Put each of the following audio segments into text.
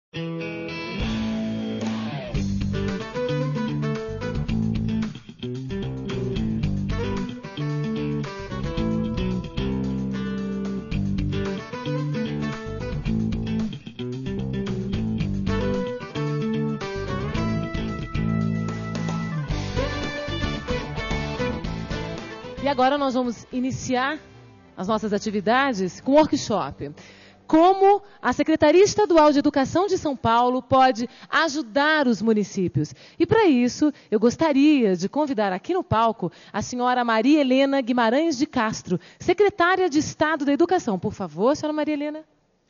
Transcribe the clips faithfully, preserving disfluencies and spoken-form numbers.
E agora nós vamos iniciar as nossas atividades com um workshop. Como a Secretaria Estadual de Educação de São Paulo pode ajudar os municípios. E para isso, eu gostaria de convidar aqui no palco a senhora Maria Helena Guimarães de Castro, secretária de Estado da Educação. Por favor, senhora Maria Helena.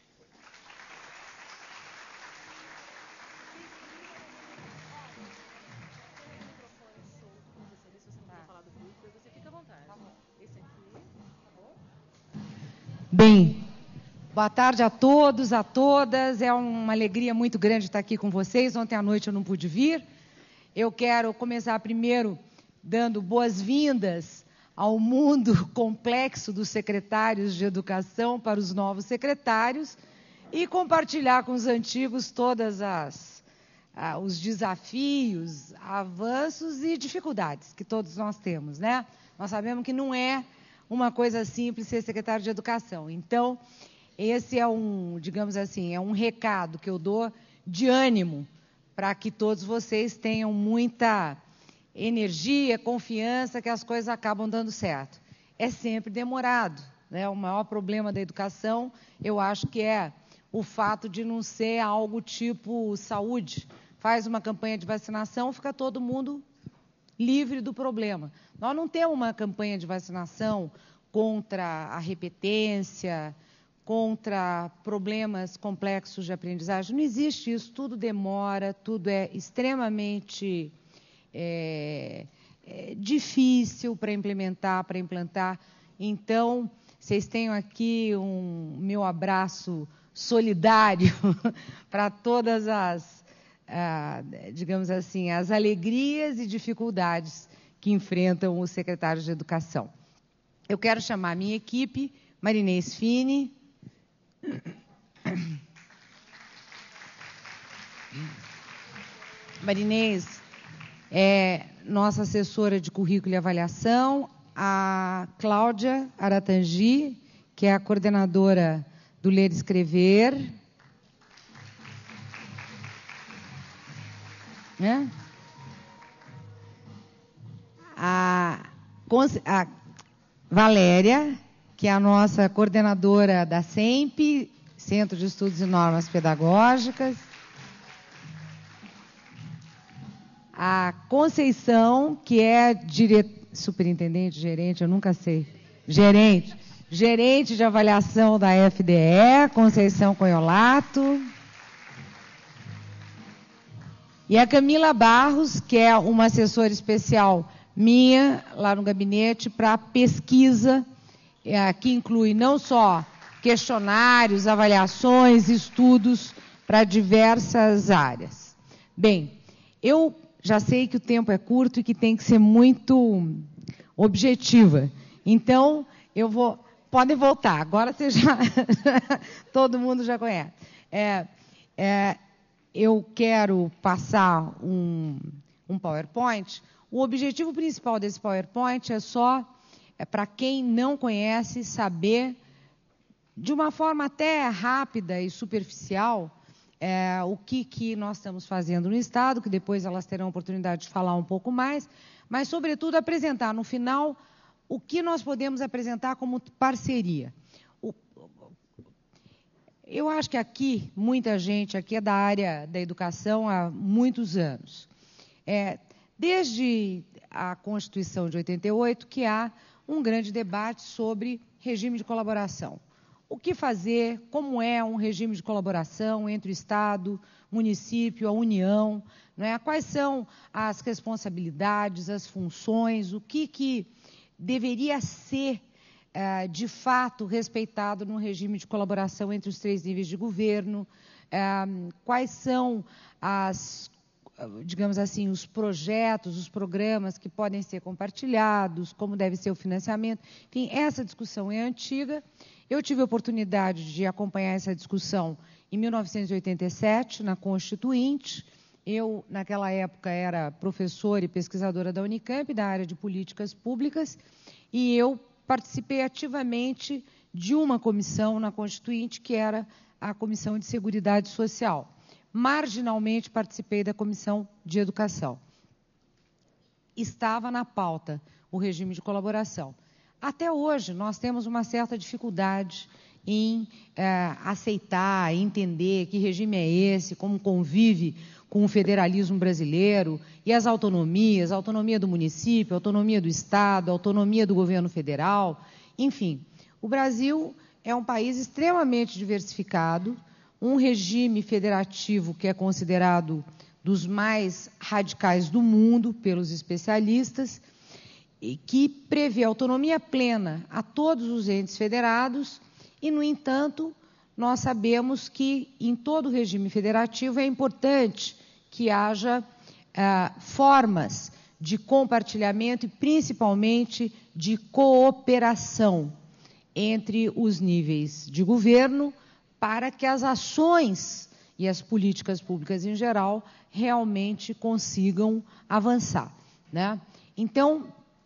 Bem, boa tarde a todos, a todas. É uma alegria muito grande estar aqui com vocês. Ontem à noite eu não pude vir. Eu quero começar primeiro dando boas-vindas ao mundo complexo dos secretários de educação para os novos secretários e compartilhar com os antigos todas as ah, os desafios, avanços e dificuldades que todos nós temos, né? Nós sabemos que não é uma coisa simples ser secretário de educação. Então, esse é um, digamos assim, é um recado que eu dou de ânimo para que todos vocês tenham muita energia, confiança que as coisas acabam dando certo. É sempre demorado, né? O maior problema da educação, eu acho que é o fato de não ser algo tipo saúde. Faz uma campanha de vacinação, fica todo mundo livre do problema. Nós não temos uma campanha de vacinação contra a repetência, contra problemas complexos de aprendizagem. Não existe isso, tudo demora, tudo é extremamente é, é, difícil para implementar, para implantar. Então, vocês tenham aqui um meu abraço solidário para todas as, ah, digamos assim, as alegrias e dificuldades que enfrentam os secretários de educação. Eu quero chamar a minha equipe, Marinês Fini, Marinês é nossa assessora de currículo e avaliação, a Cláudia Aratangi, que é a coordenadora do Ler e Escrever, né? A, a Valéria, que é a nossa coordenadora da SEMP, Centro de Estudos e Normas Pedagógicas. A Conceição, que é dire... superintendente, gerente, eu nunca sei, gerente, gerente de avaliação da F D E, Conceição Coiolato. E a Camila Barros, que é uma assessora especial minha, lá no gabinete, para pesquisa, é, que inclui não só questionários, avaliações, estudos para diversas áreas. Bem, eu já sei que o tempo é curto e que tem que ser muito objetiva. Então, eu vou... Podem voltar, agora você já... todo mundo já conhece. É, é, eu quero passar um, um PowerPoint. O objetivo principal desse PowerPoint é só, é para quem não conhece, saber, de uma forma até rápida e superficial, é, o que, que nós estamos fazendo no Estado, que depois elas terão a oportunidade de falar um pouco mais, mas, sobretudo, apresentar no final o que nós podemos apresentar como parceria. O, eu acho que aqui, muita gente aqui é da área da educação há muitos anos. É, Desde a Constituição de oitenta e oito, que há um grande debate sobre regime de colaboração. O que fazer, como é um regime de colaboração entre o Estado, município, a União, não é? Quais são as responsabilidades, as funções, o que, que deveria ser, eh, de fato, respeitado no regime de colaboração entre os três níveis de governo, eh, quais são as digamos assim, os projetos, os programas que podem ser compartilhados, como deve ser o financiamento. Enfim, essa discussão é antiga. Eu tive a oportunidade de acompanhar essa discussão em mil novecentos e oitenta e sete, na Constituinte. Eu, naquela época, era professora e pesquisadora da Unicamp, da área de políticas públicas, e eu participei ativamente de uma comissão na Constituinte, que era a Comissão de Seguridade Social. Marginalmente participei da Comissão de Educação. Estava na pauta o regime de colaboração. Até hoje, nós temos uma certa dificuldade em é, aceitar, entender que regime é esse, como convive com o federalismo brasileiro e as autonomias, a autonomia do município, a autonomia do Estado, a autonomia do governo federal. Enfim, o Brasil é um país extremamente diversificado, um regime federativo que é considerado dos mais radicais do mundo pelos especialistas, e que prevê autonomia plena a todos os entes federados, e, no entanto, nós sabemos que, em todo o regime federativo, é importante que haja ah, formas de compartilhamento e, principalmente, de cooperação entre os níveis de governo para que as ações e as políticas públicas, em geral, realmente consigam avançar, né? Então,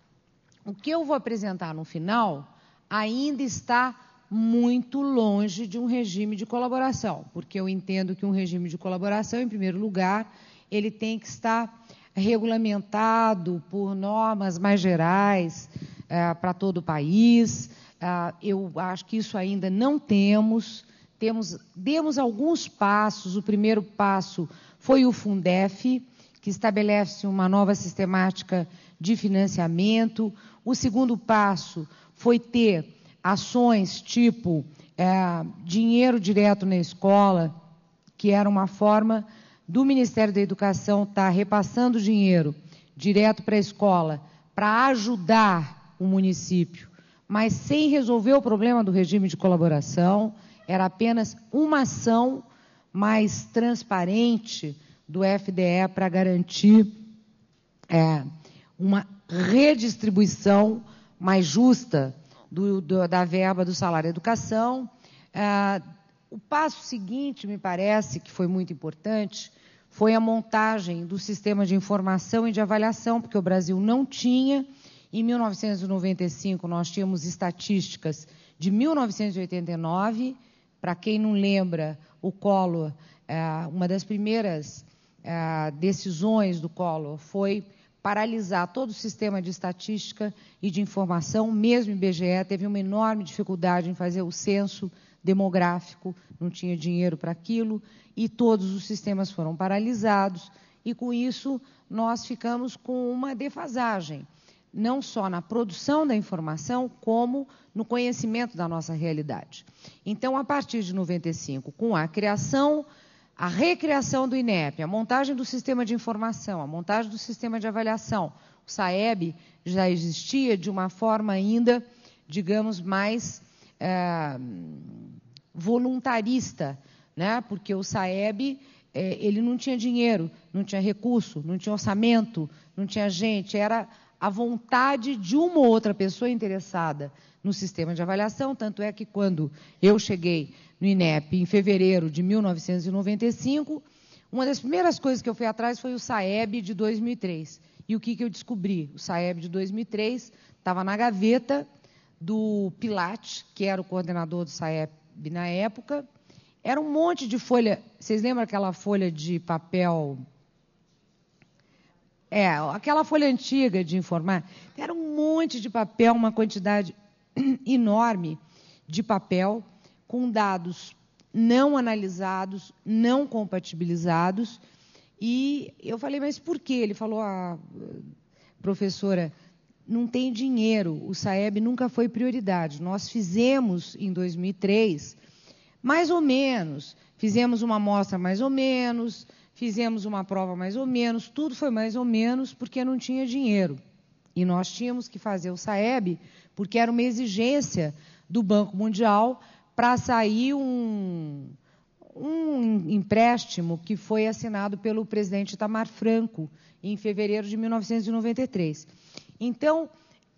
o que eu vou apresentar no final ainda está muito longe de um regime de colaboração, porque eu entendo que um regime de colaboração, em primeiro lugar, ele tem que estar regulamentado por normas mais gerais é, para todo o país. É, eu acho que isso ainda não temos. Temos, demos alguns passos. O primeiro passo foi o Fundef, que estabelece uma nova sistemática de financiamento. O segundo passo foi ter ações tipo é, dinheiro direto na escola, que era uma forma do Ministério da Educação estar repassando dinheiro direto para a escola para ajudar o município, mas sem resolver o problema do regime de colaboração. Era apenas uma ação mais transparente do F D E para garantir é, uma redistribuição mais justa do, do, da verba do salário educação. É, o passo seguinte, me parece, que foi muito importante, foi a montagem do sistema de informação e de avaliação, porque o Brasil não tinha. Em mil novecentos e noventa e cinco, nós tínhamos estatísticas de mil novecentos e oitenta e nove. Para quem não lembra, o Collor, é, uma das primeiras é, decisões do Collor foi paralisar todo o sistema de estatística e de informação. Mesmo o I B G E teve uma enorme dificuldade em fazer o censo demográfico, não tinha dinheiro para aquilo, e todos os sistemas foram paralisados, e com isso nós ficamos com uma defasagem, não só na produção da informação, como no conhecimento da nossa realidade. Então, a partir de noventa e cinco, com a criação, a recriação do INEP, a montagem do sistema de informação, a montagem do sistema de avaliação, o SAEB já existia de uma forma ainda, digamos, mais é, voluntarista, né? Porque o SAEB é, ele não tinha dinheiro, não tinha recurso, não tinha orçamento, não tinha gente, era a vontade de uma ou outra pessoa interessada no sistema de avaliação. Tanto é que, quando eu cheguei no INEP, em fevereiro de mil novecentos e noventa e cinco, uma das primeiras coisas que eu fui atrás foi o SAEB de dois mil e três. E o que, que eu descobri? O SAEB de dois mil e três estava na gaveta do Pilate, que era o coordenador do SAEB na época. Era um monte de folha. Vocês lembram aquela folha de papel... É, aquela folha antiga de informar, era um monte de papel, uma quantidade enorme de papel, com dados não analisados, não compatibilizados. E eu falei, mas por quê? Ele falou, ah, professora, não tem dinheiro, o SAEB nunca foi prioridade. Nós fizemos, em dois mil e três, mais ou menos, fizemos uma amostra mais ou menos... Fizemos uma prova mais ou menos, tudo foi mais ou menos porque não tinha dinheiro. E nós tínhamos que fazer o SAEB porque era uma exigência do Banco Mundial para sair um, um empréstimo que foi assinado pelo presidente Itamar Franco em fevereiro de mil novecentos e noventa e três. Então,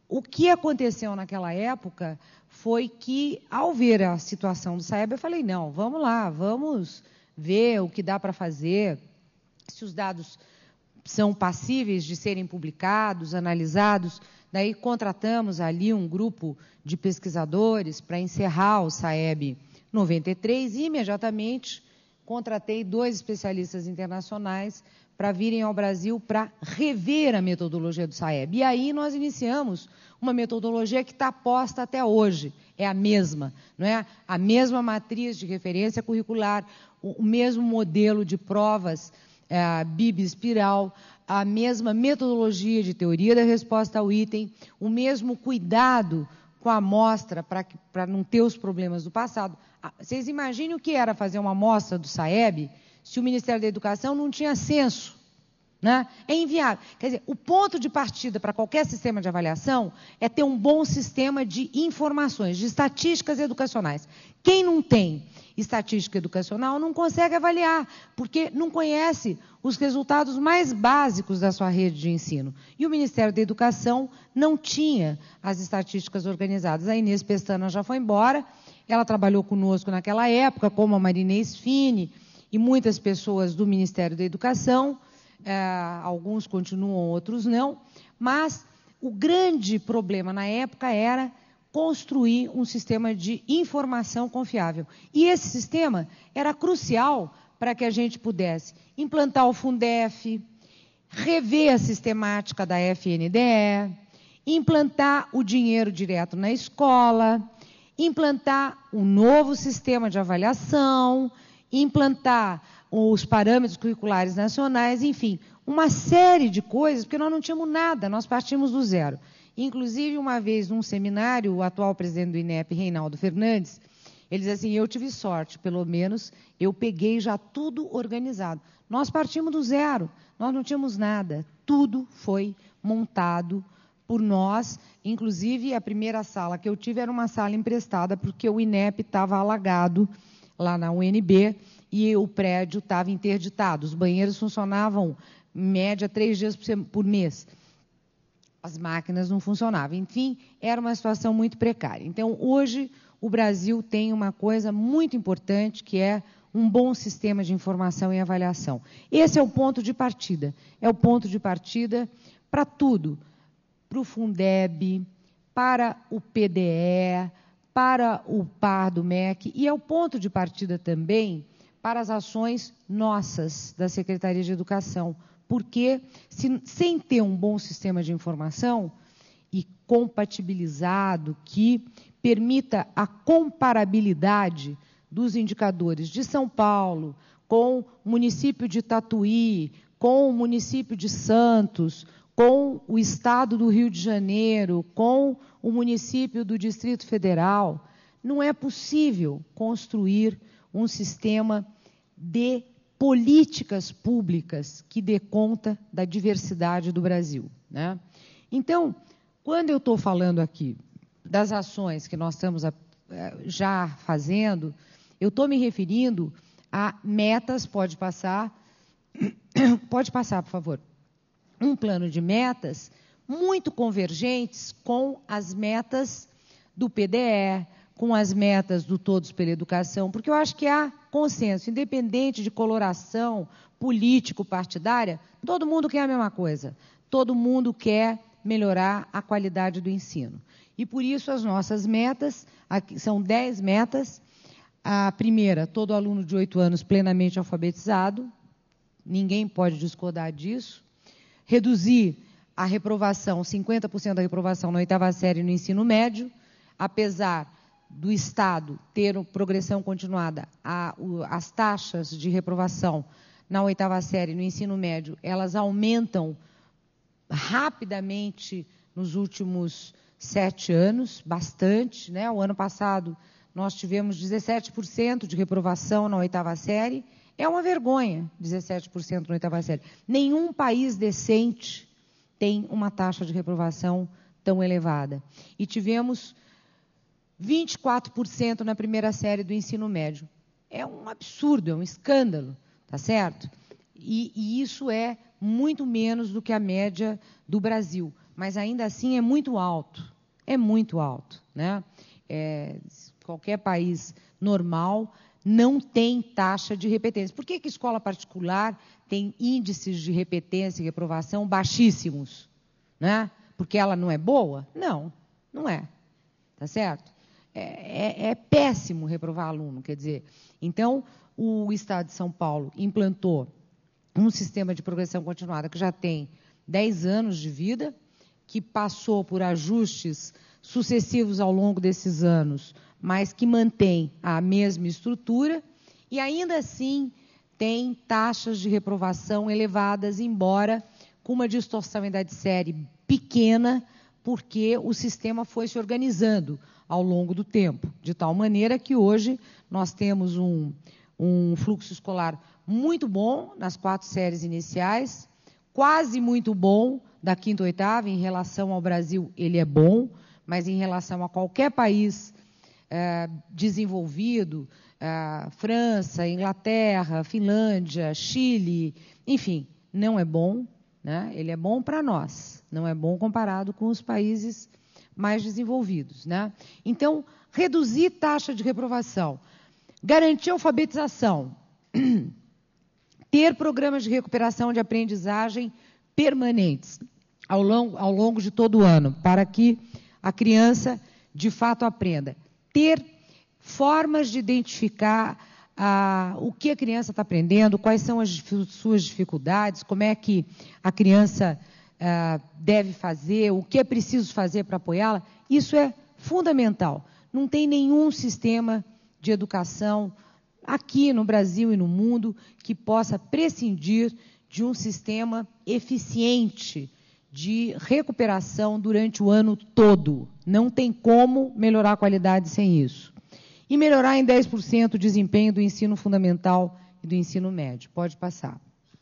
O que aconteceu naquela época foi que, ao ver a situação do SAEB, eu falei, não, vamos lá, vamos ver o que dá para fazer, se os dados são passíveis de serem publicados, analisados. Daí contratamos ali um grupo de pesquisadores para encerrar o SAEB noventa e três e, imediatamente, contratei dois especialistas internacionais para virem ao Brasil para rever a metodologia do SAEB. E aí nós iniciamos uma metodologia que está posta até hoje, é a mesma, não é? A mesma matriz de referência curricular, o mesmo modelo de provas, é, B I B espiral, a mesma metodologia de teoria da resposta ao item, o mesmo cuidado com a amostra para não ter os problemas do passado. Vocês imaginem o que era fazer uma amostra do SAEB se o Ministério da Educação não tinha censo, né? É inviável. Quer dizer, o ponto de partida para qualquer sistema de avaliação é ter um bom sistema de informações, de estatísticas educacionais. Quem não tem estatística educacional não consegue avaliar, porque não conhece os resultados mais básicos da sua rede de ensino. E o Ministério da Educação não tinha as estatísticas organizadas. A Inês Pestana já foi embora, ela trabalhou conosco naquela época, como a Marinês Fini e muitas pessoas do Ministério da Educação, é, alguns continuam, outros não, mas o grande problema na época era construir um sistema de informação confiável. E esse sistema era crucial para que a gente pudesse implantar o Fundef, rever a sistemática da F N D E, implantar o dinheiro direto na escola, implantar um novo sistema de avaliação, implantar os parâmetros curriculares nacionais, enfim, uma série de coisas, porque nós não tínhamos nada, nós partimos do zero. Inclusive, uma vez, num seminário, o atual presidente do I N E P, Reinaldo Fernandes, ele diz assim, eu tive sorte, pelo menos eu peguei já tudo organizado. Nós partimos do zero, nós não tínhamos nada, tudo foi montado por nós, inclusive a primeira sala que eu tive era uma sala emprestada, porque o I N E P estava alagado lá na U N B e o prédio estava interditado. Os banheiros funcionavam, em média, três dias por mês. As máquinas não funcionavam. Enfim, era uma situação muito precária. Então, hoje, o Brasil tem uma coisa muito importante, que é um bom sistema de informação e avaliação. Esse é o ponto de partida. É o ponto de partida para tudo. Para o Fundeb, para o P D E, para o par do M E C, e é o ponto de partida também para as ações nossas da Secretaria de Educação, porque se, sem ter um bom sistema de informação e compatibilizado, que permita a comparabilidade dos indicadores de São Paulo com o município de Tatuí, com o município de Santos, com o estado do Rio de Janeiro, com o município do Distrito Federal, não é possível construir um sistema de políticas públicas que dê conta da diversidade do Brasil, né? Então, quando eu estou falando aqui das ações que nós estamos já fazendo, eu estou me referindo a metas, pode passar, pode passar, por favor, um plano de metas muito convergentes com as metas do P D E, com as metas do Todos pela Educação, porque eu acho que há consenso, independente de coloração político-partidária, todo mundo quer a mesma coisa, todo mundo quer melhorar a qualidade do ensino. E, por isso, as nossas metas, aqui são dez metas. A primeira, todo aluno de oito anos plenamente alfabetizado, ninguém pode discordar disso. Reduzir a reprovação, cinquenta por cento da reprovação na oitava série no ensino médio, apesar do Estado ter progressão continuada, a, o, as taxas de reprovação na oitava série no ensino médio, elas aumentam rapidamente nos últimos sete anos, bastante, né? O ano passado nós tivemos dezessete por cento de reprovação na oitava série, é uma vergonha, dezessete por cento na oitava série. Nenhum país decente tem uma taxa de reprovação tão elevada. E tivemos vinte e quatro por cento na primeira série do ensino médio. É um absurdo, é um escândalo, tá certo? E, e isso é muito menos do que a média do Brasil. mas ainda assim é muito alto, é muito alto, né? É, qualquer país normal não tem taxa de repetência. Por que que escola particular tem índices de repetência e reprovação baixíssimos? Né? Porque ela não é boa? Não, não é. Tá certo? É, é, é péssimo reprovar aluno, quer dizer. Então, o Estado de São Paulo implantou um sistema de progressão continuada que já tem dez anos de vida, que passou por ajustes sucessivos ao longo desses anos, mas que mantém a mesma estrutura, e ainda assim tem taxas de reprovação elevadas, embora com uma distorção em idade série pequena, porque o sistema foi se organizando ao longo do tempo, de tal maneira que hoje nós temos um, um fluxo escolar muito bom nas quatro séries iniciais, quase muito bom da quinta à oitava. Em relação ao Brasil, ele é bom, mas em relação a qualquer país é, desenvolvido, é, França, Inglaterra, Finlândia, Chile, enfim, não é bom, né? Ele é bom para nós, não é bom comparado com os países mais desenvolvidos, né? Então, reduzir taxa de reprovação, garantir alfabetização, ter programas de recuperação de aprendizagem permanentes ao longo, ao longo de todo o ano, para que a criança, de fato, aprenda. Ter formas de identificar ah, o que a criança está aprendendo, quais são as suas dificuldades, como é que a criança ah, deve fazer, o que é preciso fazer para apoiá-la. Isso é fundamental. Não tem nenhum sistema de educação aqui no Brasil e no mundo que possa prescindir de um sistema eficiente de recuperação durante o ano todo. Não tem como melhorar a qualidade sem isso. E melhorar em dez por cento o desempenho do ensino fundamental e do ensino médio. Pode passar.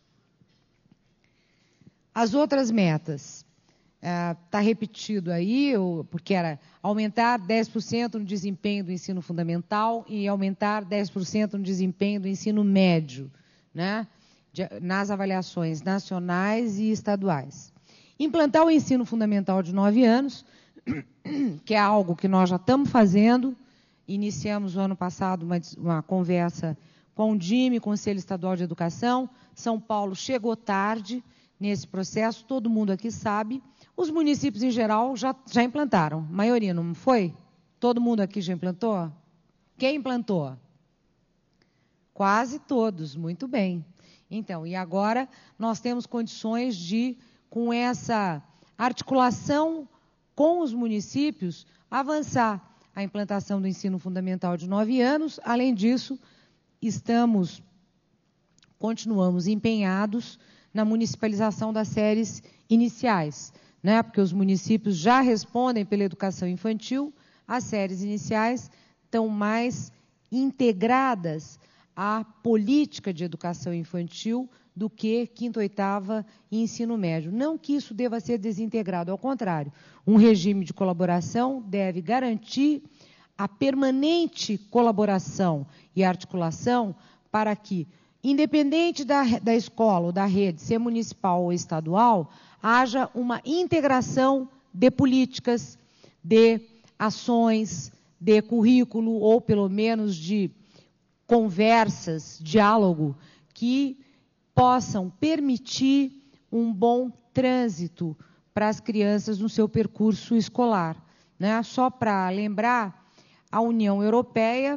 As outras metas. Está uh, repetido aí, porque era aumentar dez por cento no desempenho do ensino fundamental e aumentar dez por cento no desempenho do ensino médio, né, de, nas avaliações nacionais e estaduais. Implantar o ensino fundamental de nove anos, que é algo que nós já estamos fazendo. Iniciamos, no ano passado, uma, uma conversa com o D I M E, Conselho Estadual de Educação. São Paulo chegou tarde nesse processo, todo mundo aqui sabe. Os municípios, em geral, já, já implantaram. A maioria, não foi? Todo mundo aqui já implantou? Quem implantou? Quase todos, muito bem. Então, e agora nós temos condições de, com essa articulação com os municípios, avançar a implantação do ensino fundamental de nove anos. Além disso, estamos, continuamos empenhados na municipalização das séries iniciais, né? Porque os municípios já respondem pela educação infantil, as séries iniciais estão mais integradas à política de educação infantil do que quinta, oitava e ensino médio. Não que isso deva ser desintegrado, ao contrário. Um regime de colaboração deve garantir a permanente colaboração e articulação para que, independente da, da escola ou da rede, ser municipal ou estadual, haja uma integração de políticas, de ações, de currículo, ou pelo menos de conversas, diálogo, que possam permitir um bom trânsito para as crianças no seu percurso escolar, né? Só para lembrar, a União Europeia,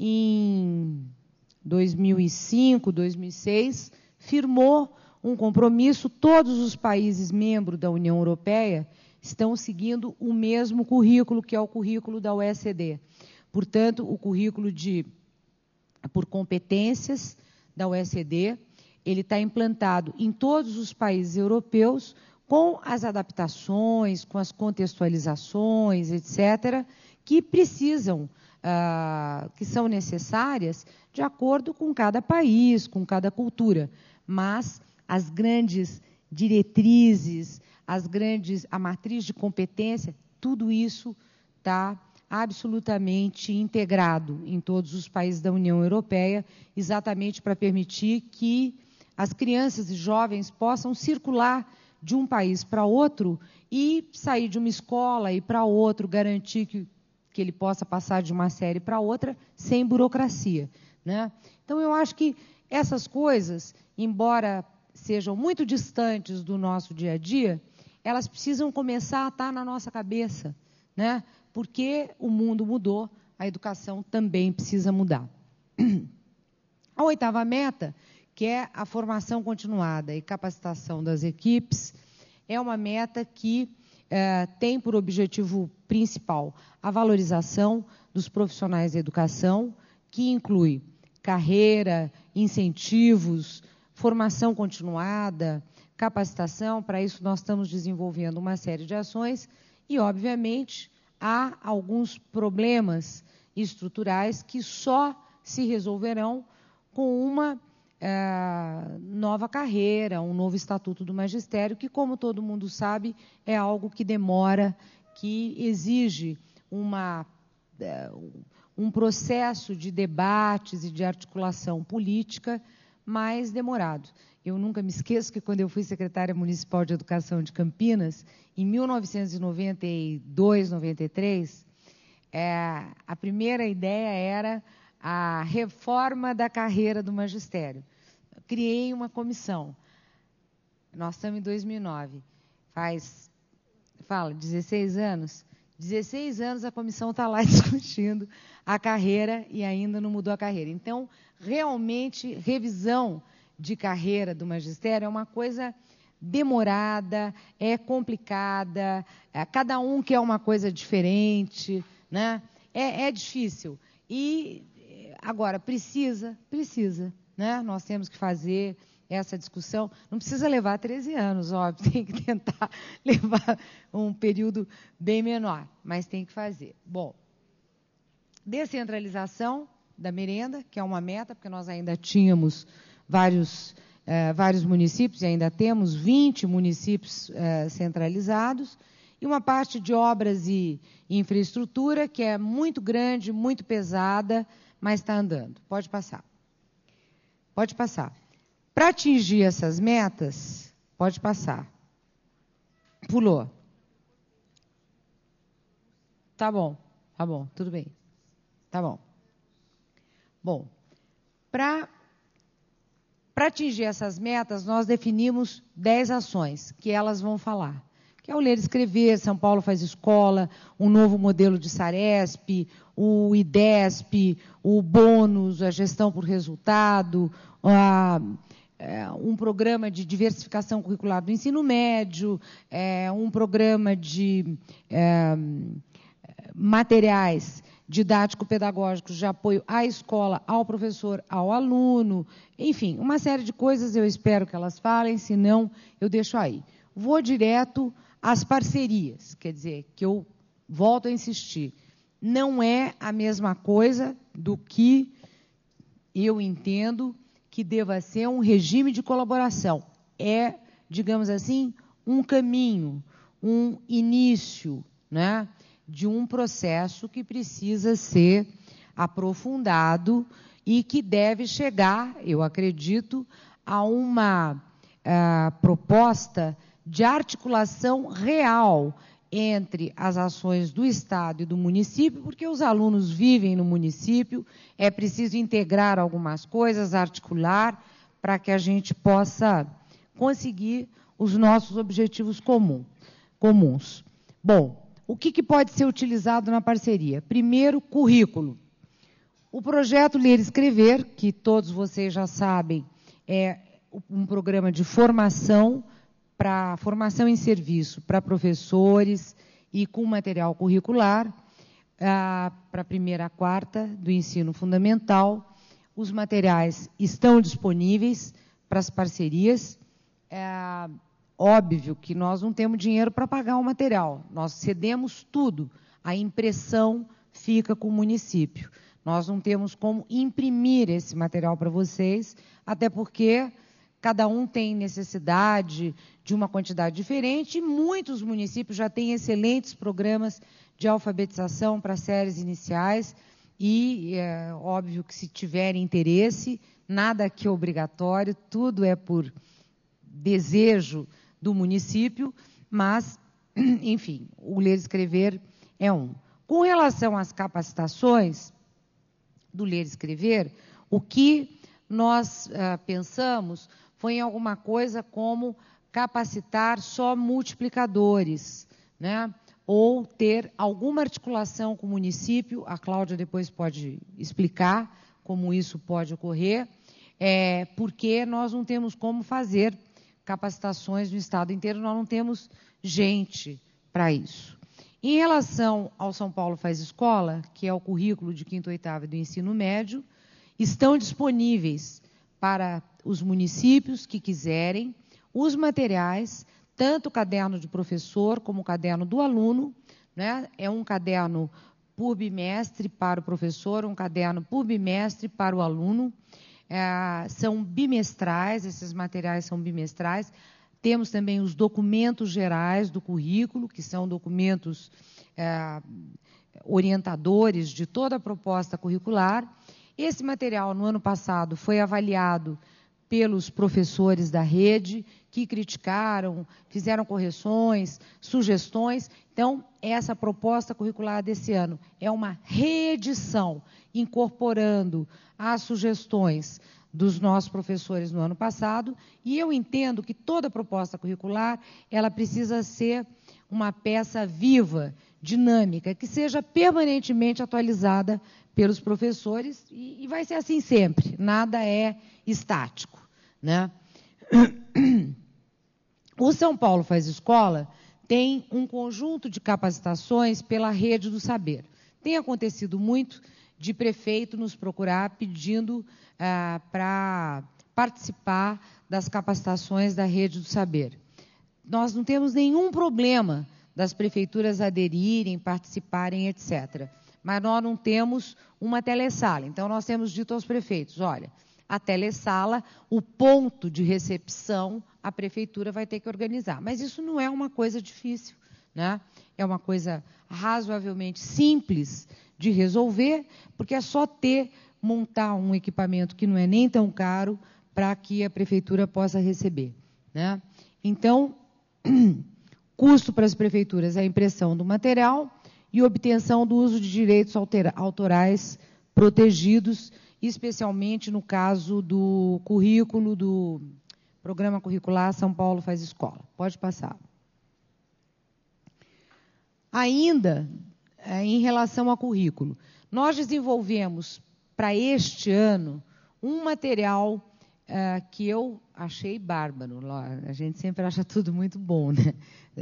em dois mil e cinco, dois mil e seis, firmou um compromisso. Todos os países membros da União Europeia estão seguindo o mesmo currículo, que é o currículo da O E C D. Portanto, o currículo de, por competências da O E C D, ele está implantado em todos os países europeus, com as adaptações, com as contextualizações, etcétera, que precisam, ah, que são necessárias de acordo com cada país, com cada cultura. Mas as grandes diretrizes, as grandes, a matriz de competência, tudo isso está absolutamente integrado em todos os países da União Europeia, exatamente para permitir que as crianças e jovens possam circular de um país para outro e sair de uma escola e para outro, garantir que, que ele possa passar de uma série para outra sem burocracia, né? Então, eu acho que essas coisas, embora sejam muito distantes do nosso dia a dia, elas precisam começar a estar na nossa cabeça, né? Porque o mundo mudou, a educação também precisa mudar. A oitava meta, que é a formação continuada e capacitação das equipes, é uma meta que eh, tem por objetivo principal a valorização dos profissionais da educação, que inclui carreira, incentivos, formação continuada, capacitação. Para isso, nós estamos desenvolvendo uma série de ações e, obviamente, há alguns problemas estruturais que só se resolverão com uma é, nova carreira, um novo estatuto do magistério, que, como todo mundo sabe, é algo que demora, que exige uma, é, um processo de debates e de articulação política mais demorado. Eu nunca me esqueço que, quando eu fui secretária municipal de educação de Campinas, em mil novecentos e noventa e dois, noventa e três, é, a primeira ideia era a reforma da carreira do magistério. Eu criei uma comissão. Nós estamos em dois mil e nove. Faz, fala, dezesseis anos? dezesseis anos a comissão está lá discutindo a carreira e ainda não mudou a carreira. Então, realmente, revisão de carreira do magistério é uma coisa demorada, é complicada, é, cada um quer uma coisa diferente, né? É, é difícil. E, agora, precisa, precisa, né? Nós temos que fazer essa discussão. Não precisa levar treze anos, óbvio, tem que tentar levar um período bem menor, mas tem que fazer. Bom, descentralização da merenda, que é uma meta, porque nós ainda tínhamos vários, eh, vários municípios, e ainda temos vinte municípios eh, centralizados, e uma parte de obras e infraestrutura, que é muito grande, muito pesada, mas está andando. Pode passar. Pode passar. Para atingir essas metas, pode passar. Pulou. Tá bom, tá bom, tudo bem. Tá bom. Bom, para para atingir essas metas, nós definimos dez ações que elas vão falar. Que é o ler e escrever, São Paulo faz escola, um novo modelo de Saresp, o IDESP, o bônus, a gestão por resultado, a, é, um programa de diversificação curricular do ensino médio, é, um programa de é, materiais didático-pedagógicos de apoio à escola, ao professor, ao aluno, enfim, uma série de coisas. Eu espero que elas falem, senão eu deixo aí. Vou direto às parcerias, quer dizer, que eu volto a insistir, não é a mesma coisa do que eu entendo que deva ser um regime de colaboração. É, digamos assim, um caminho, um início, né, de um processo que precisa ser aprofundado e que deve chegar, eu acredito, a uma uh, proposta de articulação real entre as ações do Estado e do município, porque os alunos vivem no município, é preciso integrar algumas coisas, articular, para que a gente possa conseguir os nossos objetivos comum, comuns. Bom, o que, que pode ser utilizado na parceria? Primeiro, currículo. O projeto Ler e Escrever, que todos vocês já sabem, é um programa de formação, para formação em serviço para professores e com material curricular, ah, para a primeira a quarta do ensino fundamental. Os materiais estão disponíveis para as parcerias. É óbvio que nós não temos dinheiro para pagar o material, nós cedemos tudo, a impressão fica com o município. Nós não temos como imprimir esse material para vocês, até porque cada um tem necessidade de uma quantidade diferente, e muitos municípios já têm excelentes programas de alfabetização para séries iniciais, e é óbvio que, se tiverem interesse, nada aqui é obrigatório, tudo é por desejo do município, mas, enfim, o ler e escrever é um. Com relação às capacitações do ler e escrever, o que nós ah, pensamos foi em alguma coisa como capacitar só multiplicadores, né? Ou ter alguma articulação com o município, a Cláudia depois pode explicar como isso pode ocorrer, é, porque nós não temos como fazer capacitações no estado inteiro, nós não temos gente para isso. Em relação ao São Paulo Faz Escola, que é o currículo de quinta e oitava do ensino médio, estão disponíveis para os municípios que quiserem os materiais, tanto o caderno de professor como o caderno do aluno, né? É um caderno por bimestre para o professor, um caderno por bimestre para o aluno. É, são bimestrais, esses materiais são bimestrais. Temos também os documentos gerais do currículo, que são documentos é, orientadores de toda a proposta curricular. Esse material, no ano passado, foi avaliado pelos professores da rede, que criticaram, fizeram correções, sugestões. Então, essa proposta curricular desse ano é uma reedição, incorporando as sugestões dos nossos professores no ano passado, e eu entendo que toda proposta curricular, ela precisa ser uma peça viva, dinâmica, que seja permanentemente atualizada pelos professores, e, e vai ser assim sempre, nada é estático, né? O São Paulo Faz Escola tem um conjunto de capacitações pela Rede do Saber. Tem acontecido muito de prefeito nos procurar pedindo ah, para participar das capacitações da Rede do Saber. Nós não temos nenhum problema das prefeituras aderirem, participarem, etcétera. Mas nós não temos uma telesala. Então, nós temos dito aos prefeitos, olha, a telesala, o ponto de recepção, a prefeitura vai ter que organizar. Mas isso não é uma coisa difícil, né? É uma coisa razoavelmente simples de resolver, porque é só ter, montar um equipamento que não é nem tão caro para que a prefeitura possa receber, né? Então, custo para as prefeituras é a impressão do material e obtenção do uso de direitos autorais protegidos, especialmente no caso do currículo do Programa Curricular São Paulo Faz Escola. Pode passar. Ainda, em relação ao currículo, nós desenvolvemos para este ano um material uh, que eu achei bárbaro. A gente sempre acha tudo muito bom, né?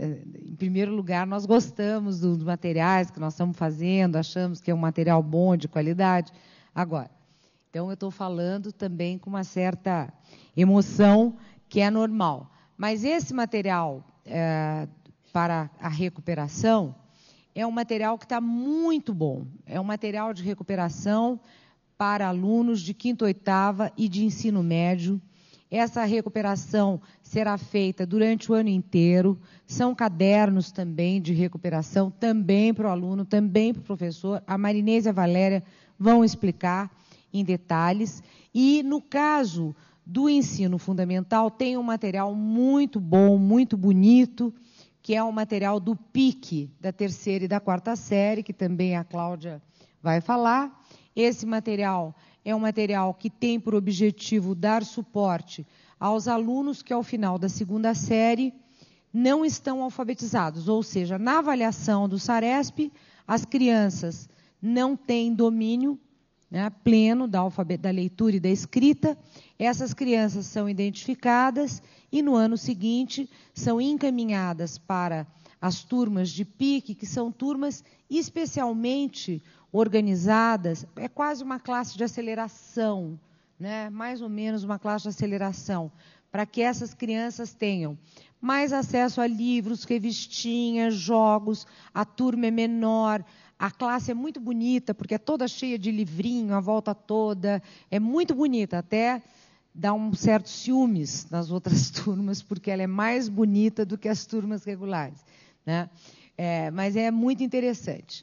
Em primeiro lugar, nós gostamos dos materiais que nós estamos fazendo, achamos que é um material bom, de qualidade. Agora, então eu estou falando também com uma certa emoção, que é normal. Mas esse material é, para a recuperação é um material que está muito bom. É um material de recuperação para alunos de quinta, oitava e de ensino médio. Essa recuperação será feita durante o ano inteiro. São cadernos também de recuperação, também para o aluno, também para o professor. A Marinês e a Valéria vão explicar em detalhes. E, no caso do ensino fundamental, tem um material muito bom, muito bonito, que é o material do P I C, da terceira e da quarta série, que também a Cláudia vai falar. Esse material é um material que tem por objetivo dar suporte aos alunos que, ao final da segunda série, não estão alfabetizados, ou seja, na avaliação do SARESP, as crianças não têm domínio, né, pleno da, alfabet... da leitura e da escrita. Essas crianças são identificadas e, no ano seguinte, são encaminhadas para as turmas de P I C, que são turmas especialmente organizadas, é quase uma classe de aceleração, né, mais ou menos uma classe de aceleração, para que essas crianças tenham mais acesso a livros, revistinhas, jogos, a turma é menor. A classe é muito bonita, porque é toda cheia de livrinho, a volta toda. É muito bonita, até dá um certo ciúmes nas outras turmas, porque ela é mais bonita do que as turmas regulares, né? É, mas é muito interessante.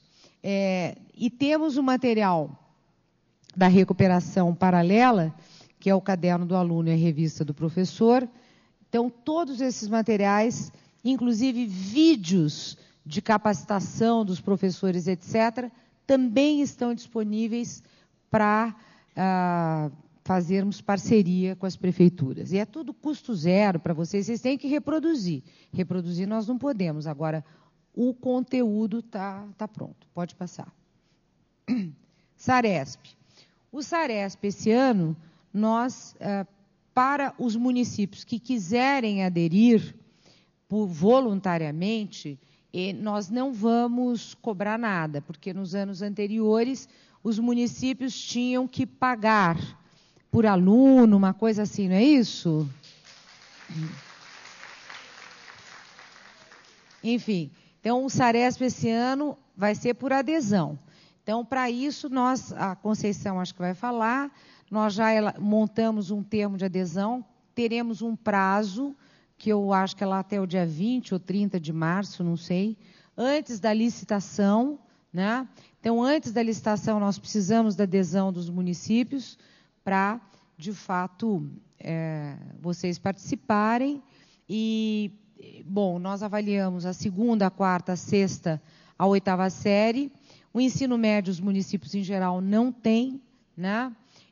É, e temos o material da recuperação paralela, que é o caderno do aluno e a revista do professor, Então, todos esses materiais, inclusive vídeos de capacitação dos professores, etcétera, também estão disponíveis para ah, fazermos parceria com as prefeituras. E é tudo custo zero para vocês, vocês têm que reproduzir. Reproduzir nós não podemos, agora o conteúdo está tá pronto, pode passar. Saresp. O Saresp, esse ano, nós, ah, para os municípios que quiserem aderir por, voluntariamente, e nós não vamos cobrar nada, porque nos anos anteriores os municípios tinham que pagar por aluno, uma coisa assim, não é isso? Enfim, então o Saresp esse ano vai ser por adesão. Então, para isso, nós, a Conceição acho que vai falar, nós já montamos um termo de adesão, teremos um prazo, que eu acho que é lá até o dia vinte ou trinta de março, não sei, antes da licitação, né? Então, antes da licitação, nós precisamos da adesão dos municípios para, de fato, é, vocês participarem. E, bom, nós avaliamos a segunda, a quarta, a sexta, a oitava série. O ensino médio, os municípios em geral não têm, né?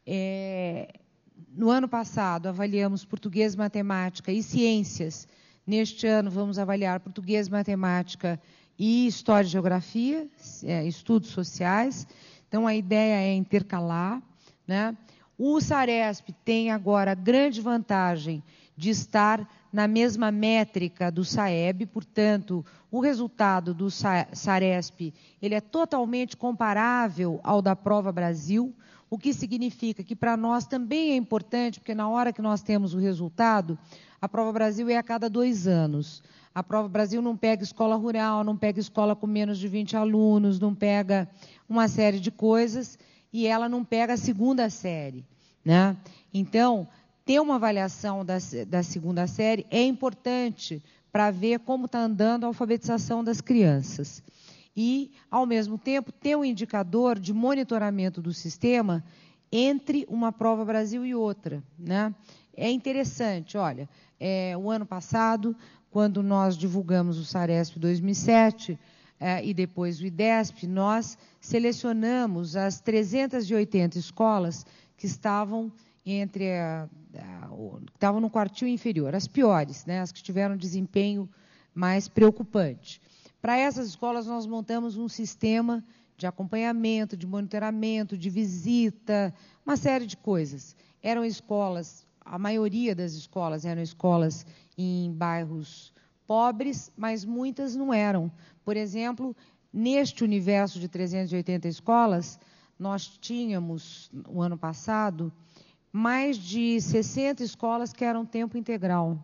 É, no ano passado, avaliamos português, matemática e ciências. Neste ano, vamos avaliar português, matemática e história e geografia, é, estudos sociais. Então, a ideia é intercalar, né? O Saresp tem agora a grande vantagem de estar na mesma métrica do SAEB, portanto, o resultado do Saresp ele é totalmente comparável ao da Prova Brasil, o que significa que para nós também é importante, porque na hora que nós temos o resultado, a Prova Brasil é a cada dois anos. A Prova Brasil não pega escola rural, não pega escola com menos de vinte alunos, não pega uma série de coisas, e ela não pega a segunda série, né? Então, ter uma avaliação da, da segunda série é importante para ver como está andando a alfabetização das crianças. E, ao mesmo tempo, ter um indicador de monitoramento do sistema entre uma Prova Brasil e outra, né? É interessante, olha, é, o ano passado, quando nós divulgamos o Saresp dois mil e sete é, e depois o IDESP, nós selecionamos as trezentas e oitenta escolas que estavam entre a, a, o, estavam no quartil inferior, as piores, né, as que tiveram desempenho mais preocupante. Para essas escolas, nós montamos um sistema de acompanhamento, de monitoramento, de visita, uma série de coisas. Eram escolas, a maioria das escolas eram escolas em bairros pobres, mas muitas não eram. Por exemplo, neste universo de trezentas e oitenta escolas, nós tínhamos, no ano passado, mais de sessenta escolas que eram tempo integral.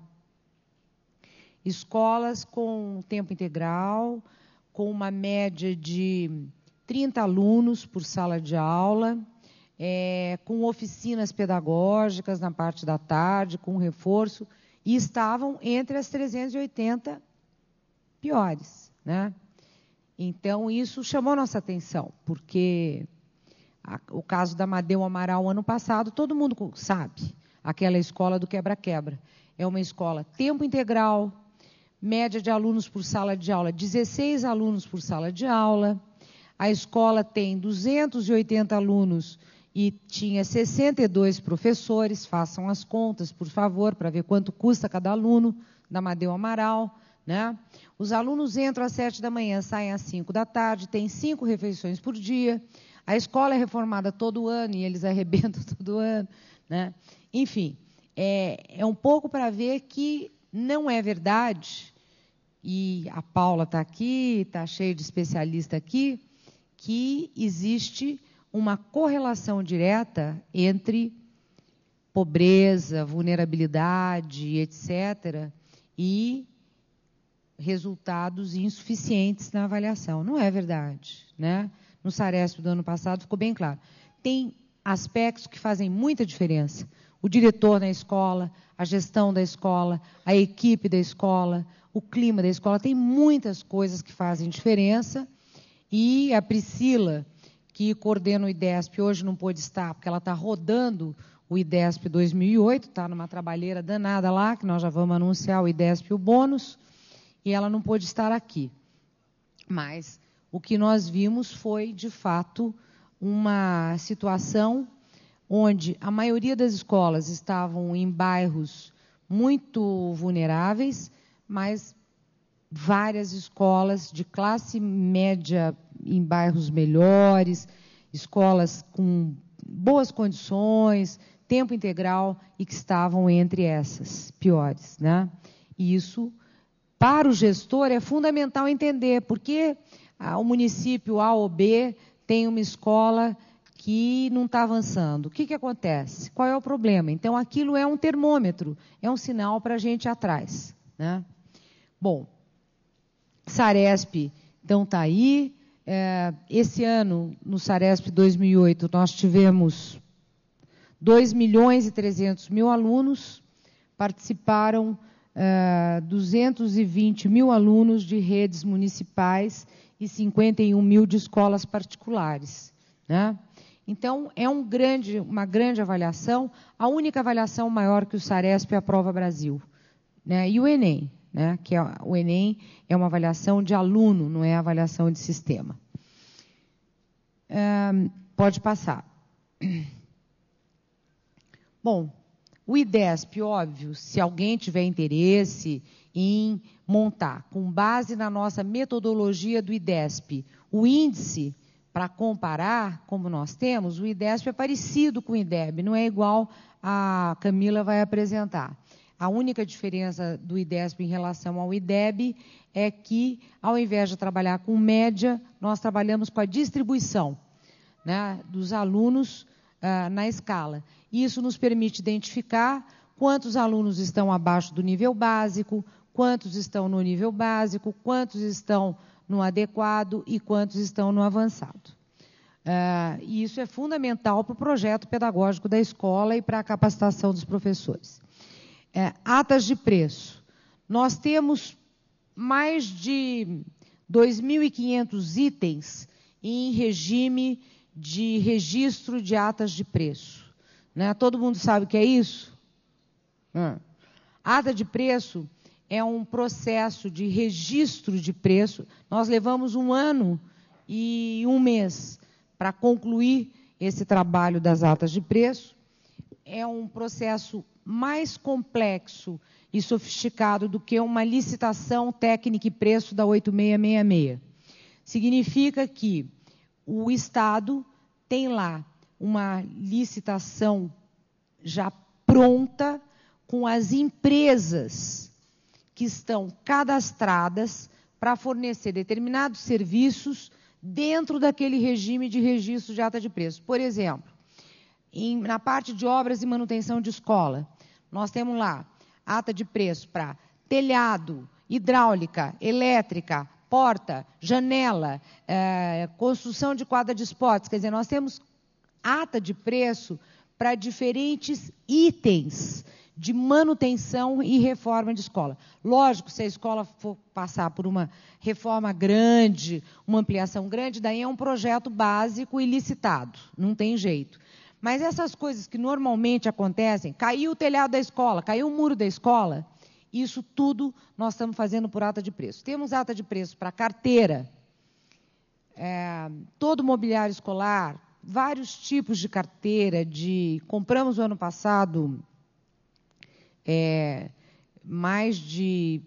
Escolas com tempo integral, com uma média de trinta alunos por sala de aula, é, com oficinas pedagógicas na parte da tarde, com reforço, e estavam entre as trezentas e oitenta piores, né? Então, isso chamou nossa atenção, porque a, o caso da Amadeu Amaral, ano passado, todo mundo sabe, aquela escola do quebra-quebra. É uma escola tempo integral, média de alunos por sala de aula, dezesseis alunos por sala de aula. A escola tem duzentos e oitenta alunos e tinha sessenta e dois professores. Façam as contas, por favor, para ver quanto custa cada aluno da Amadeu Amaral, né? Os alunos entram às sete da manhã, saem às cinco da tarde, tem cinco refeições por dia. A escola é reformada todo ano e eles arrebentam todo ano, né? Enfim, é, é um pouco para ver que não é verdade, e a Paula está aqui, está cheio de especialista aqui, que existe uma correlação direta entre pobreza, vulnerabilidade, etcétera, e resultados insuficientes na avaliação. Não é verdade, né? No Saresp do ano passado ficou bem claro. Tem aspectos que fazem muita diferença. O diretor na escola, a gestão da escola, a equipe da escola, o clima da escola, tem muitas coisas que fazem diferença. E a Priscila, que coordena o IDESP, hoje não pôde estar, porque ela está rodando o IDESP dois mil e oito, está numa trabalheira danada lá, que nós já vamos anunciar o IDESP e o bônus, e ela não pôde estar aqui. Mas o que nós vimos foi, de fato, uma situação onde a maioria das escolas estavam em bairros muito vulneráveis, mas várias escolas de classe média em bairros melhores, escolas com boas condições, tempo integral, e que estavam entre essas piores, né? E isso, para o gestor, é fundamental entender, porque ah, o município A ou B tem uma escola que não está avançando. O que, que acontece? Qual é o problema? Então, aquilo é um termômetro, é um sinal para a gente ir atrás, né? Bom, Saresp, então, está aí. É, esse ano, no Saresp dois mil e oito, nós tivemos dois milhões e trezentos mil alunos, participaram é, duzentos e vinte mil alunos de redes municipais e cinquenta e um mil de escolas particulares, né? Então, é um grande, uma grande avaliação, a única avaliação maior que o Saresp é a Prova Brasil, né? E o Enem, né? Que é, o Enem é uma avaliação de aluno, não é avaliação de sistema. É, pode passar. Bom, o IDESP, óbvio, se alguém tiver interesse em montar, com base na nossa metodologia do IDESP, o índice para comparar, como nós temos, o IDESP é parecido com o IDEB, não é igual a Camila vai apresentar. A única diferença do IDESP em relação ao IDEB é que, ao invés de trabalhar com média, nós trabalhamos com a distribuição, né, dos alunos ah, na escala. Isso nos permite identificar quantos alunos estão abaixo do nível básico, quantos estão no nível básico, quantos estão no adequado e quantos estão no avançado. Ah, e isso é fundamental para o projeto pedagógico da escola e para a capacitação dos professores. É, atas de preço. Nós temos mais de dois mil e quinhentos itens em regime de registro de atas de preço, né? Todo mundo sabe o que é isso? Hum. Ata de preço é um processo de registro de preço. Nós levamos um ano e um mês para concluir esse trabalho das atas de preço. É um processo mais complexo e sofisticado do que uma licitação técnica e preço da oito seis seis seis. Significa que o Estado tem lá uma licitação já pronta com as empresas que estão cadastradas para fornecer determinados serviços dentro daquele regime de registro de ata de preço. Por exemplo, em, na parte de obras e manutenção de escola, nós temos lá ata de preço para telhado, hidráulica, elétrica, porta, janela, é, construção de quadra de esportes. Quer dizer, nós temos ata de preço para diferentes itens de manutenção e reforma de escola. Lógico, se a escola for passar por uma reforma grande, uma ampliação grande, daí é um projeto básico e licitado, não tem jeito. Mas essas coisas que normalmente acontecem, caiu o telhado da escola, caiu o muro da escola, isso tudo nós estamos fazendo por ata de preço. Temos ata de preço para carteira, é, todo mobiliário escolar, vários tipos de carteira, de compramos o ano passado é, mais de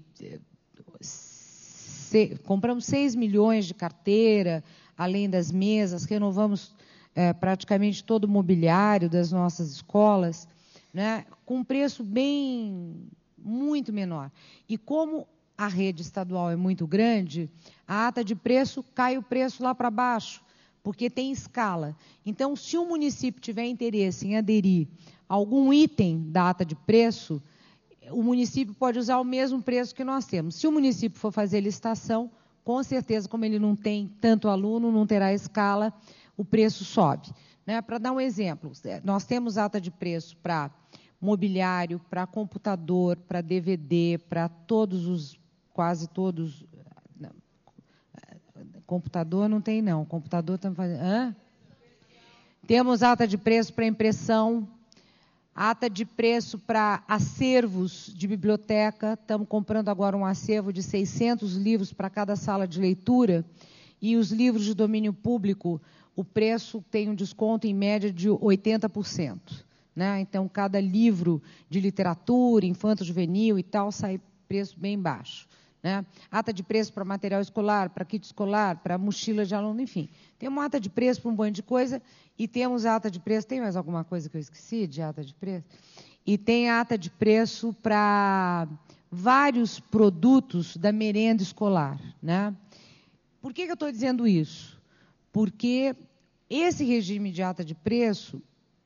se, compramos seis milhões de carteira, além das mesas, renovamos é, praticamente todo o mobiliário das nossas escolas, né, com preço bem muito menor. E como a rede estadual é muito grande, a ata de preço cai o preço lá para baixo, porque tem escala. Então, se o município tiver interesse em aderir a algum item da ata de preço, o município pode usar o mesmo preço que nós temos. Se o município for fazer licitação, com certeza, como ele não tem tanto aluno, não terá escala, o preço sobe, né? Para dar um exemplo, nós temos ata de preço para mobiliário, para computador, para D V D, para todos os, quase todos... Não, computador não tem, não. Computador estamos fazendo... Hã? Temos ata de preço para impressão, ata de preço para acervos de biblioteca. Estamos comprando agora um acervo de seiscentos livros para cada sala de leitura. E os livros de domínio público, o preço tem um desconto em média de oitenta por cento. Né? Então, cada livro de literatura, infanto-juvenil e tal, sai preço bem baixo. Né? Ata de preço para material escolar, para kit escolar, para mochila de aluno, enfim. Tem uma ata de preço para um monte de coisa e temos ata de preço... Tem mais alguma coisa que eu esqueci de ata de preço? E tem ata de preço para vários produtos da merenda escolar. Né? Por que que eu estou dizendo isso? Porque esse regime de ata de preço,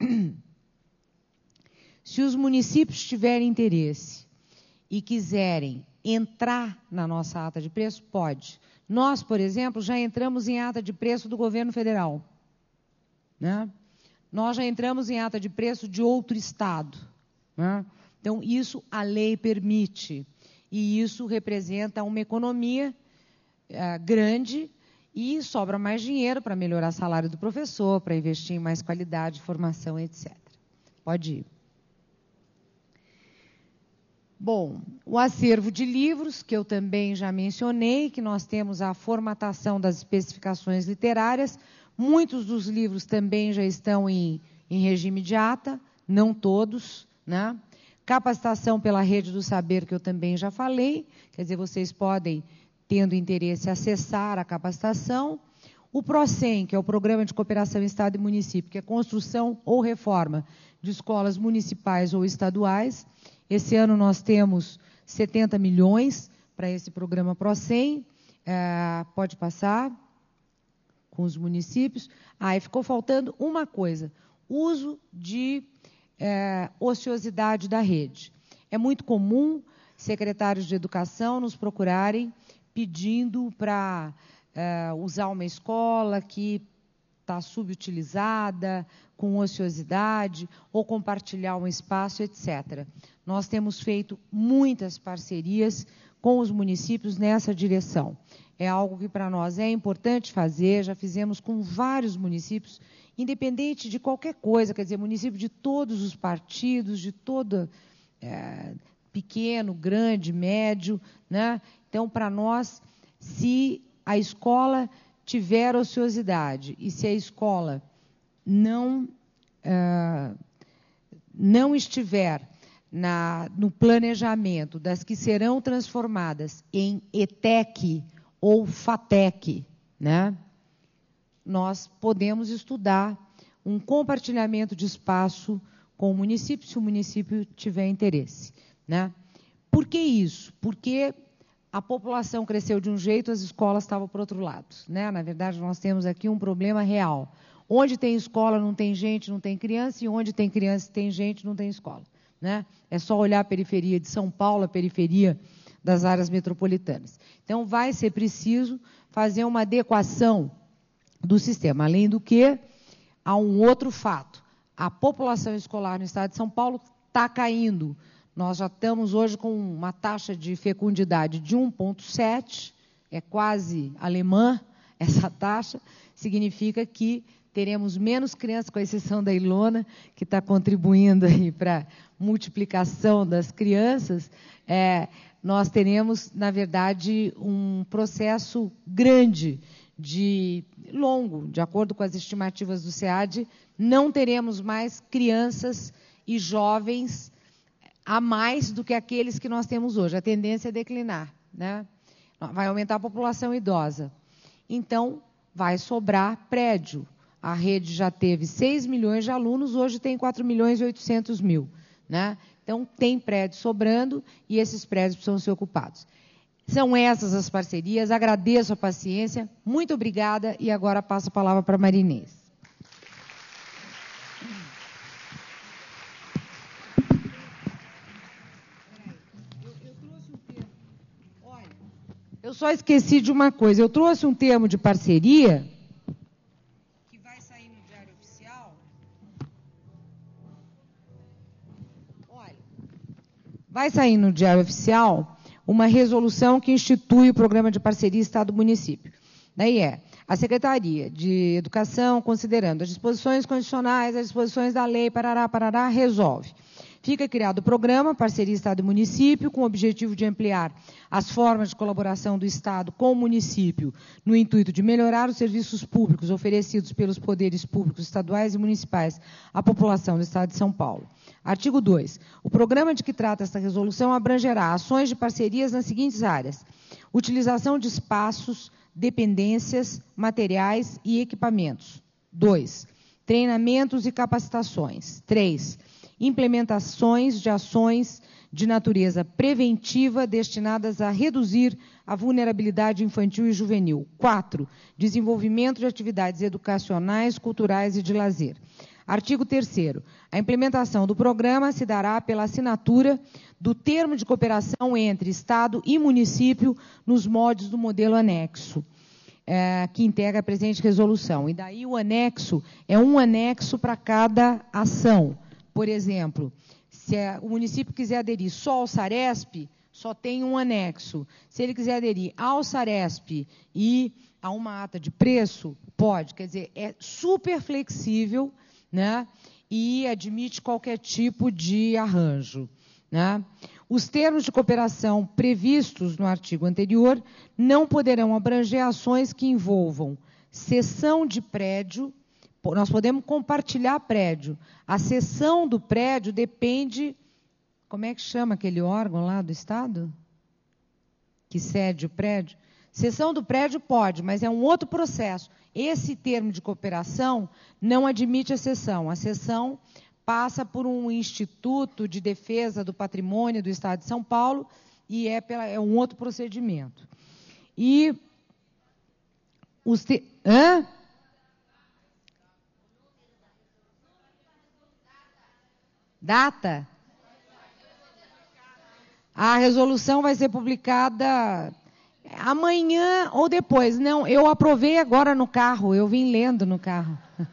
se os municípios tiverem interesse e quiserem entrar na nossa ata de preço, pode. Nós, por exemplo, já entramos em ata de preço do governo federal. Né? Nós já entramos em ata de preço de outro estado. Né? Então, isso a lei permite. E isso representa uma economia é, grande e sobra mais dinheiro para melhorar o salário do professor, para investir em mais qualidade, formação, etcétera. Pode ir. Bom, o acervo de livros, que eu também já mencionei, que nós temos a formatação das especificações literárias. Muitos dos livros também já estão em, em regime de ata, não todos. Né? Capacitação pela rede do saber, que eu também já falei. Quer dizer, vocês podem, tendo interesse, acessar a capacitação. O PROCEM, que é o Programa de Cooperação Estado e Município, que é construção ou reforma de escolas municipais ou estaduais. Esse ano nós temos setenta milhões para esse programa PROCEM. É, pode passar com os municípios. Ah, e ficou faltando uma coisa: uso de é, ociosidade da rede. É muito comum secretários de educação nos procurarem pedindo para é, usar uma escola que está subutilizada, com ociosidade, ou compartilhar um espaço, etcétera. Nós temos feito muitas parcerias com os municípios nessa direção. É algo que para nós é importante fazer, já fizemos com vários municípios, independente de qualquer coisa, quer dizer, município de todos os partidos, de todo é, pequeno, grande, médio. Né? Então, para nós, se a escola tiver ociosidade e se a escola não, uh, não estiver na, no planejamento das que serão transformadas em ETEC ou FATEC, né, nós podemos estudar um compartilhamento de espaço com o município, se o município tiver interesse. Né? Por que isso? Porque a população cresceu de um jeito, as escolas estavam por outro lado. Né? Na verdade, nós temos aqui um problema real. Onde tem escola, não tem gente, não tem criança, e onde tem criança, tem gente, não tem escola. Né? É só olhar a periferia de São Paulo, a periferia das áreas metropolitanas. Então, vai ser preciso fazer uma adequação do sistema. Além do que, há um outro fato. A população escolar no estado de São Paulo está caindo. Nós já estamos hoje com uma taxa de fecundidade de um vírgula sete, é quase alemã essa taxa, significa que teremos menos crianças, com exceção da Ilona, que está contribuindo aí para a multiplicação das crianças. É, nós teremos, na verdade, um processo grande, de longo, de acordo com as estimativas do SEAD, não teremos mais crianças e jovens a mais do que aqueles que nós temos hoje. A tendência é declinar. Né? Vai aumentar a população idosa. Então, vai sobrar prédio. A rede já teve seis milhões de alunos, hoje tem quatro milhões e oitocentos mil. Né? Então, tem prédio sobrando e esses prédios precisam ser ocupados. São essas as parcerias, agradeço a paciência, muito obrigada, e agora passo a palavra para a Maria Inês. Eu só esqueci de uma coisa, eu trouxe um termo de parceria que vai sair no Diário Oficial. Olha, vai sair no Diário Oficial uma resolução que institui o Programa de Parceria Estado-Município. Daí é, A Secretaria de Educação, considerando as disposições constitucionais, as disposições da lei, parará, parará, resolve. Fica criado o programa Parceria Estado e Município, com o objetivo de ampliar as formas de colaboração do Estado com o município, no intuito de melhorar os serviços públicos oferecidos pelos poderes públicos estaduais e municipais à população do Estado de São Paulo. Artigo dois. O programa de que trata esta resolução abrangerá ações de parcerias nas seguintes áreas: utilização de espaços, dependências, materiais e equipamentos. dois. Treinamentos e capacitações. três. Implementações de ações de natureza preventiva destinadas a reduzir a vulnerabilidade infantil e juvenil. quatro. Desenvolvimento de atividades educacionais, culturais e de lazer. Artigo terceiro. A implementação do programa se dará pela assinatura do termo de cooperação entre Estado e município nos moldes do modelo anexo, é, que integra a presente resolução. E daí o anexo é um anexo para cada ação. Por exemplo, se o município quiser aderir só ao Saresp, só tem um anexo. Se ele quiser aderir ao Saresp e a uma ata de preço, pode. Quer dizer, é super flexível, né, e admite qualquer tipo de arranjo, né? Os termos de cooperação previstos no artigo anterior não poderão abranger ações que envolvam cessão de prédio. Nós podemos compartilhar prédio. A cessão do prédio depende... Como é que chama aquele órgão lá do Estado? Que cede o prédio? Cessão do prédio pode, mas é um outro processo. Esse termo de cooperação não admite a cessão. A cessão passa por um Instituto de Defesa do Patrimônio do Estado de São Paulo e é, pela, é um outro procedimento. E os... Te... Hã? Data? A resolução vai ser publicada amanhã ou depois. Não, eu aprovei agora no carro, eu vim lendo no carro.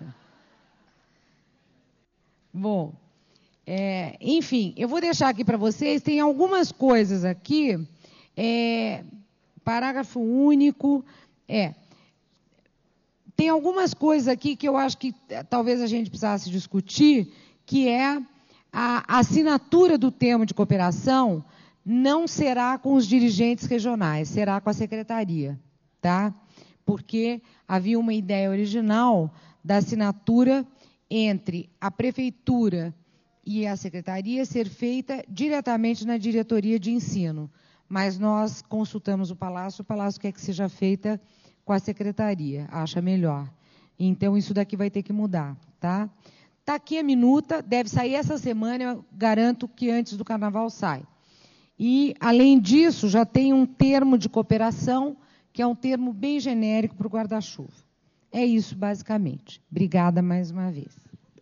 Bom, é, enfim, eu vou deixar aqui para vocês, tem algumas coisas aqui, é, parágrafo único, é, tem algumas coisas aqui que eu acho que talvez a gente precisasse discutir, que é a assinatura do termo de cooperação não será com os dirigentes regionais, será com a secretaria, tá? Porque havia uma ideia original da assinatura entre a prefeitura e a secretaria ser feita diretamente na diretoria de ensino, mas nós consultamos o Palácio, o Palácio quer que seja feita com a secretaria, acha melhor. Então, isso daqui vai ter que mudar, tá? Está aqui a minuta, deve sair essa semana, eu garanto que antes do Carnaval sai. E, além disso, já tem um termo de cooperação, que é um termo bem genérico para o guarda-chuva. É isso, basicamente. Obrigada mais uma vez.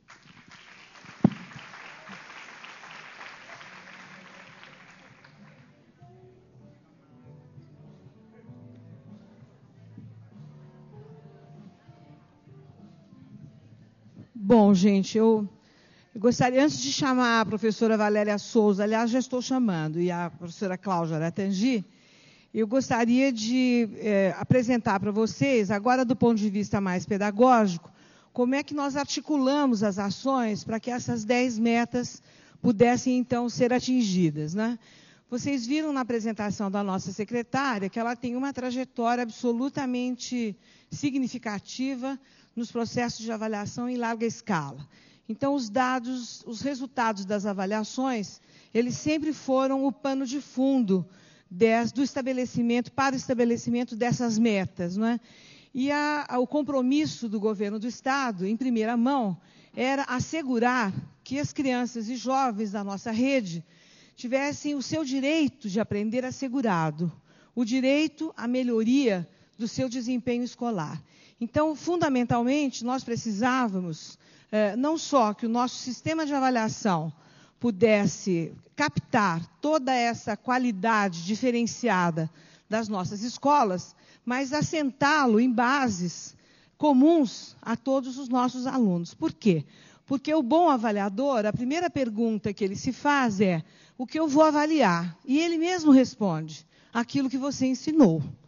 Bom, gente, eu, eu gostaria, antes de chamar a professora Valéria Souza, aliás, já estou chamando, e a professora Cláudia Aratangi, eu gostaria de é, apresentar para vocês, agora do ponto de vista mais pedagógico, como é que nós articulamos as ações para que essas dez metas pudessem, então, ser atingidas, né? Vocês viram na apresentação da nossa secretária que ela tem uma trajetória absolutamente significativa nos processos de avaliação em larga escala. Então, os dados, os resultados das avaliações, eles sempre foram o pano de fundo des, do estabelecimento, para o estabelecimento dessas metas, não é? E a, a, o compromisso do governo do Estado, em primeira mão, era assegurar que as crianças e jovens da nossa rede tivessem o seu direito de aprender assegurado, o direito à melhoria do seu desempenho escolar. Então, fundamentalmente, nós precisávamos, eh, não só que o nosso sistema de avaliação pudesse captar toda essa qualidade diferenciada das nossas escolas, mas assentá-lo em bases comuns a todos os nossos alunos. Por quê? Porque o bom avaliador, a primeira pergunta que ele se faz é: o que eu vou avaliar? E ele mesmo responde: aquilo que você ensinou.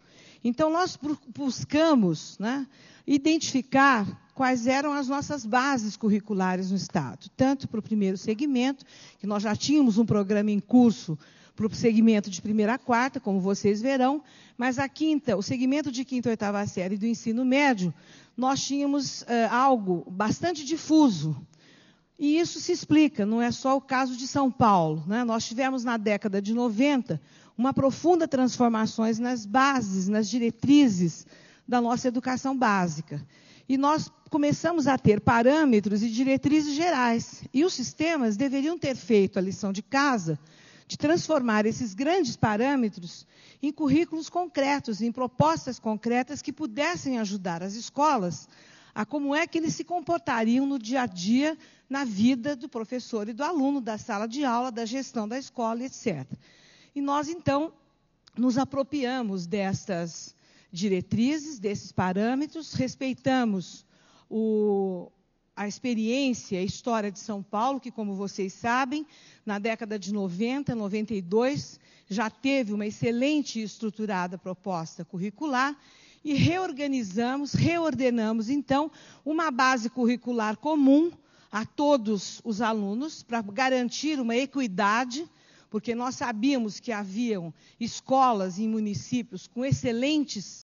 Então, nós buscamos, né, identificar quais eram as nossas bases curriculares no Estado, tanto para o primeiro segmento, que nós já tínhamos um programa em curso para o segmento de primeira a quarta, como vocês verão, mas a quinta, o segmento de quinta e oitava série do ensino médio, nós tínhamos uh, algo bastante difuso. E isso se explica, não é só o caso de São Paulo, né? Nós tivemos na década de noventa uma profunda transformação nas bases, nas diretrizes da nossa educação básica. E nós começamos a ter parâmetros e diretrizes gerais. E os sistemas deveriam ter feito a lição de casa de transformar esses grandes parâmetros em currículos concretos, em propostas concretas que pudessem ajudar as escolas a como é que eles se comportariam no dia a dia, na vida do professor e do aluno, da sala de aula, da gestão da escola, etcétera. E nós, então, nos apropriamos dessas diretrizes, desses parâmetros, respeitamos o... a experiência, a história de São Paulo, que, como vocês sabem, na década de noventa, noventa e dois, já teve uma excelente e estruturada proposta curricular, e reorganizamos, reordenamos, então, uma base curricular comum a todos os alunos, para garantir uma equidade, porque nós sabíamos que haviam escolas em municípios com excelentes